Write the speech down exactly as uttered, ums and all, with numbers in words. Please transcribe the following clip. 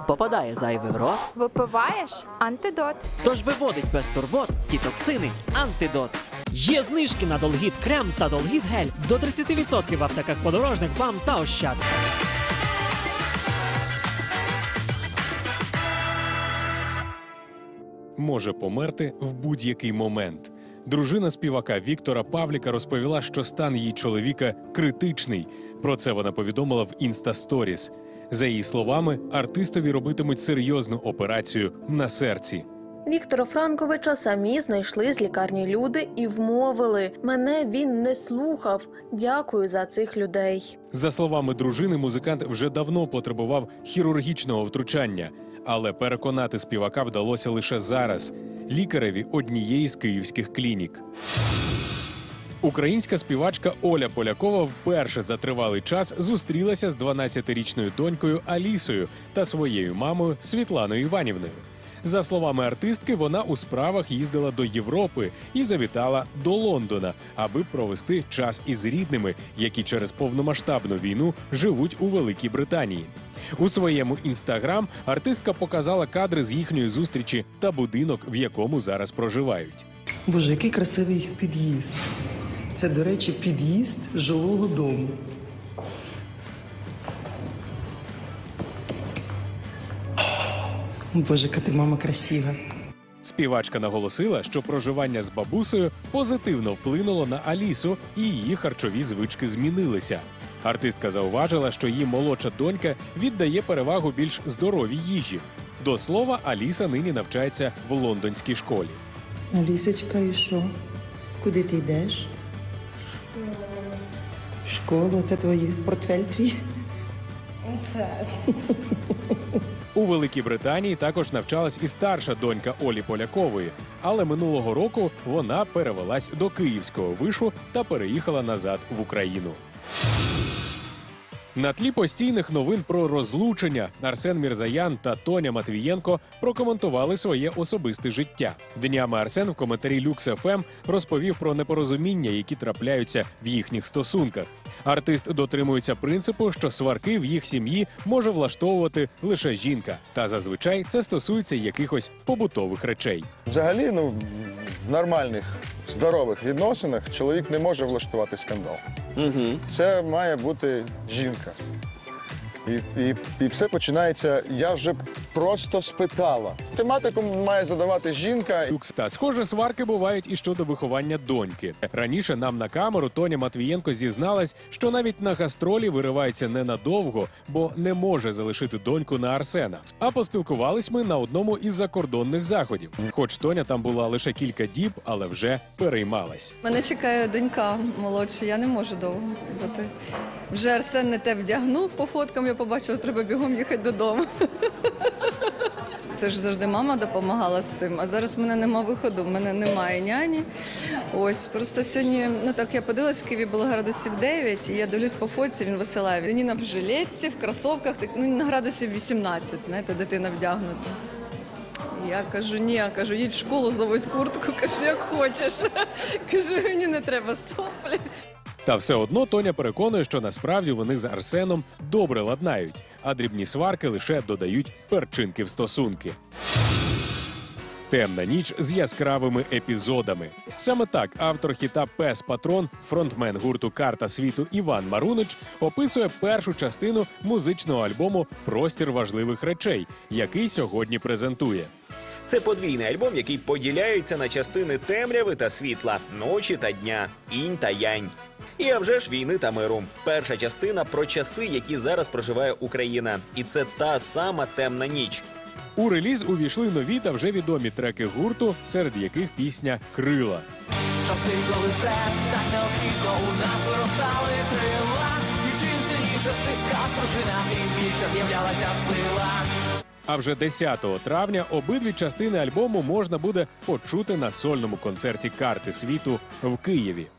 попадає зайве в рот, Випиваєш антидот. тож виводить без турбот ті токсини антидот. Є знижки на Долгіт крем та Долгіт гель до тридцять відсотків в аптеках Подорожник, Бам та Ощад. Може померти в будь-який момент. Дружина співака Віктора Павліка розповіла, що стан її чоловіка критичний. Про це вона повідомила в Інста-сторіс. За її словами, артистові робитимуть серйозну операцію на серці. Віктора Франковича самі знайшли з лікарні люди і вмовили. Мене він не слухав. Дякую за цих людей. За словами дружини, музикант вже давно потребував хірургічного втручання. Але переконати співака вдалося лише зараз – лікареві однієї з київських клінік. Українська співачка Оля Полякова вперше за тривалий час зустрілася з дванадцятирічною донькою Алісою та своєю мамою Світланою Іванівною. За словами артистки, вона у справах їздила до Європи і завітала до Лондона, аби провести час із рідними, які через повномасштабну війну живуть у Великій Британії. У своєму інстаграм артистка показала кадри з їхньої зустрічі та будинок, в якому зараз проживають. Боже, який красивий під'їзд. Це, до речі, під'їзд жилого дому. Боже, яка ти мама красива. Співачка наголосила, що проживання з бабусею позитивно вплинуло на Алісу і її харчові звички змінилися. Артистка зауважила, що її молодша донька віддає перевагу більш здоровій їжі. До слова, Аліса нині навчається в лондонській школі. Алісочка, і що? Куди ти йдеш? В школу. Це твоє портфель твій? Це. У Великій Британії також навчалась і старша донька Олі Полякової, але минулого року вона перевелась до Київського вишу та переїхала назад в Україну. На тлі постійних новин про розлучення Арсен Мірзаян та Тоня Матвієнко прокоментували своє особисте життя. Днями Арсен в коментарі Люкс еф ем розповів про непорозуміння, які трапляються в їхніх стосунках. Артист дотримується принципу, що сварки в їх сім'ї може влаштовувати лише жінка. Та зазвичай це стосується якихось побутових речей. Взагалі, ну, в нормальних, здорових відносинах чоловік не може влаштувати скандал. Угу. Це має бути жінка. І, і, і все починається, я вже просто спитала. Тематику має задавати жінка. Та схоже, сварки бувають і щодо виховання доньки. Раніше нам на камеру Тоня Матвієнко зізналась, що навіть на гастролі виривається ненадовго, бо не може залишити доньку на Арсена. А поспілкувались ми на одному із закордонних заходів. Хоч Тоня там була лише кілька діб, але вже переймалась. Мене чекає донька молодша, я не можу довго бути. Вже Арсен не те вдягнув по фоткам, я побачила, треба бігом їхати додому. Це ж завжди мама допомагала з цим, а зараз в мене нема виходу, в мене немає няні. Ось, просто сьогодні, ну так, я подивилась, в Києві було градусів дев'ять, і я дивлюсь по фотці, він висилає. Ніна в жилетці, в кросовках, так, ну на градусів вісімнадцять, знаєте, дитина вдягнута. Я кажу, ні, я кажу, їдь в школу, завозь куртку, кажу, як хочеш. Кажу, мені не треба соплі. Та все одно Тоня переконує, що насправді вони з Арсеном добре ладнають, а дрібні сварки лише додають перчинки в стосунки. Темна ніч з яскравими епізодами. Саме так автор хіта «Пес Патрон», фронтмен гурту «Карта світу» Іван Марунич описує першу частину музичного альбому «Простір важливих речей», який сьогодні презентує. Це подвійний альбом, який поділяється на частини темряви та світла, ночі та дня, інь та янь. І а вже ж війни та миру. Перша частина про часи, які зараз проживає Україна. І це та сама темна ніч. У реліз увійшли нові та вже відомі треки гурту, серед яких пісня «Крила». Часи, коли це так необхідно, у нас виростали крила. І чим сильніше стиска спружина, тим більше з'являлася сила. А вже десятого травня обидві частини альбому можна буде почути на сольному концерті «Карти світу» в Києві.